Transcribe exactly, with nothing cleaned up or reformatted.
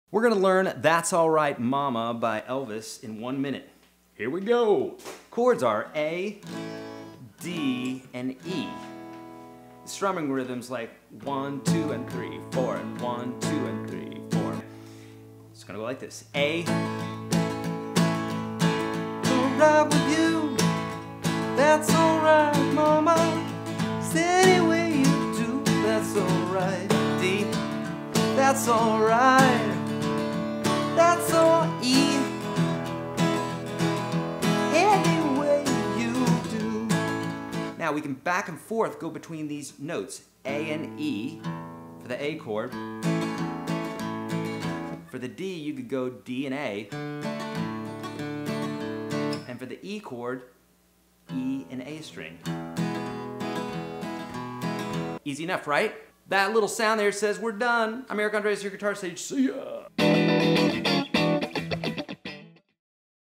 We're gonna learn That's All Right Mama by Elvis in one minute. Here we go. Chords are A, D, and E. The strumming rhythm's like one, two, and three, four, and one, two, and three, four. It's gonna go like this. A. Alright with you, that's alright, mama. Any way you do, that's alright. D, that's alright. That's all E. Any way you do. Now we can back and forth go between these notes, A and E for the A chord. For the D, you could go D and A. And for the E chord, E and A string. Easy enough, right? That little sound there says we're done. I'm Eric Andres, your guitar stage. See ya!